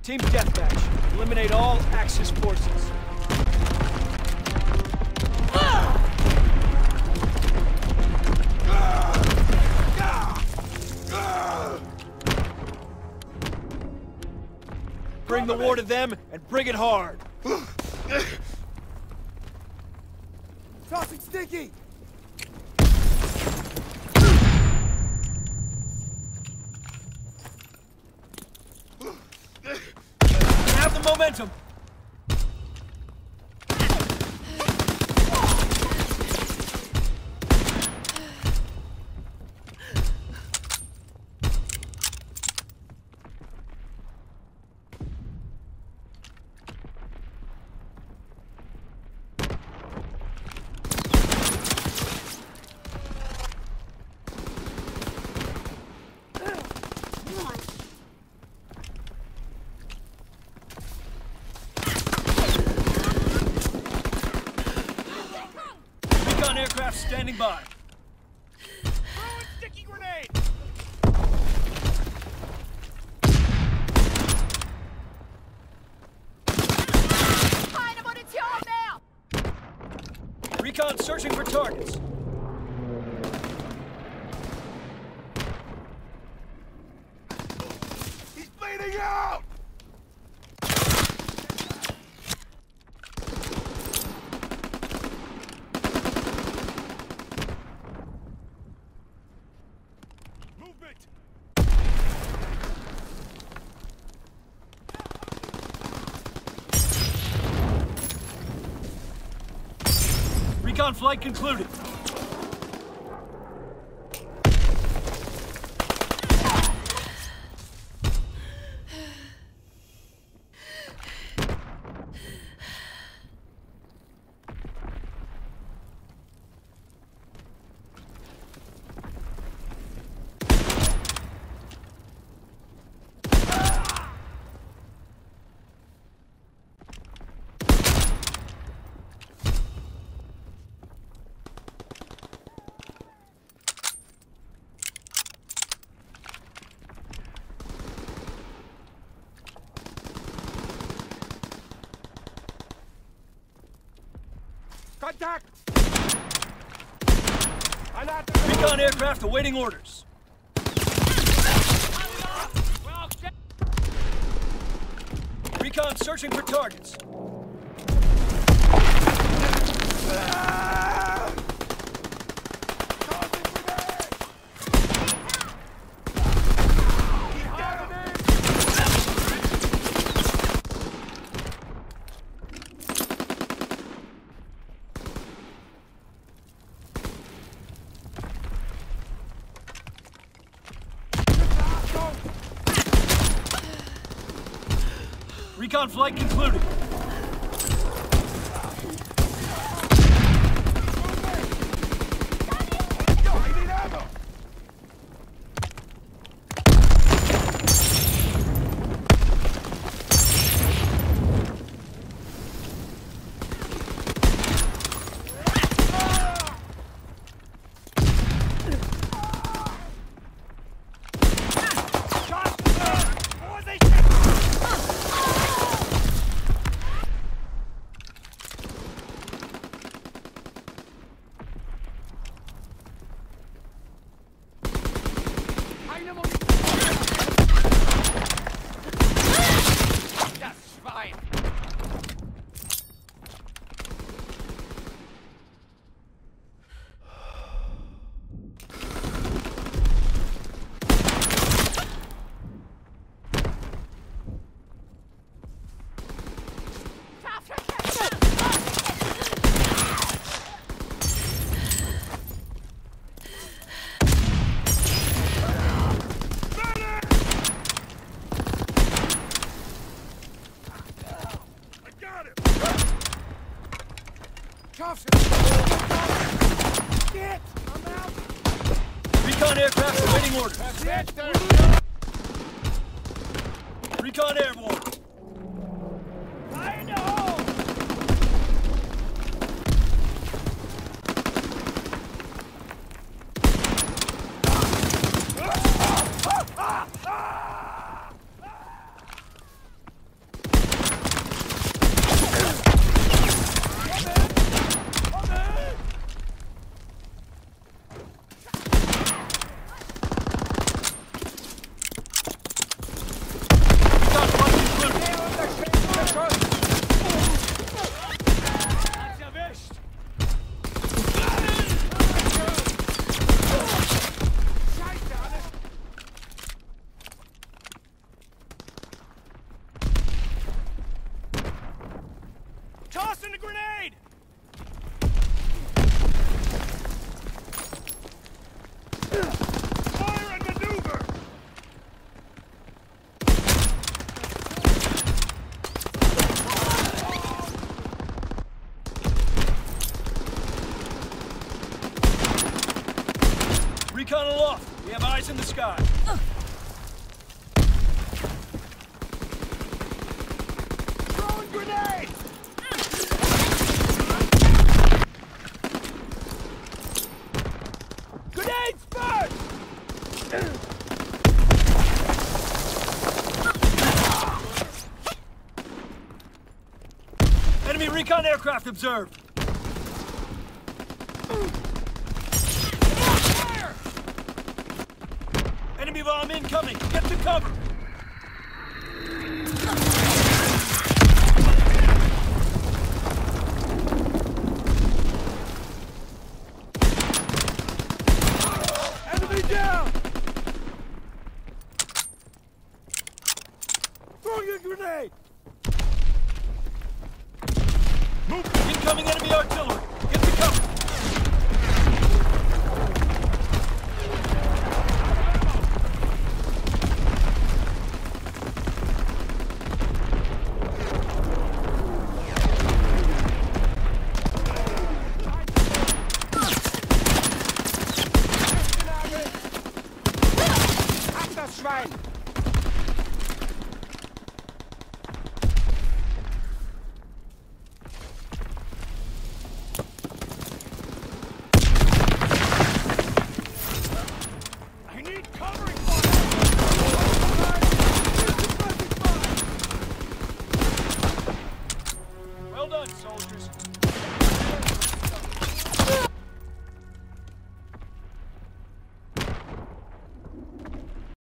Team deathmatch. Eliminate all Axis forces. Bring the war to them and bring it hard. Tossing sticky! Have the momentum. Aircraft standing by. Throwing sticky grenade! Keine Munition mehr! Recon searching for targets. He's bleeding out! Recon flight concluded. Contact! Recon aircraft awaiting orders. Recon searching for targets. Recon flight concluded. Shit! I'm out! Recon aircraft awaiting orders. Recon airborne. Fire in the hole! Recon aloft. We have eyes in the sky. Throwing grenade! Grenades first! Enemy recon aircraft observed. Fire! Enemy bomb incoming. Get to cover. Enemy down! Throwing a grenade! Incoming enemy artillery.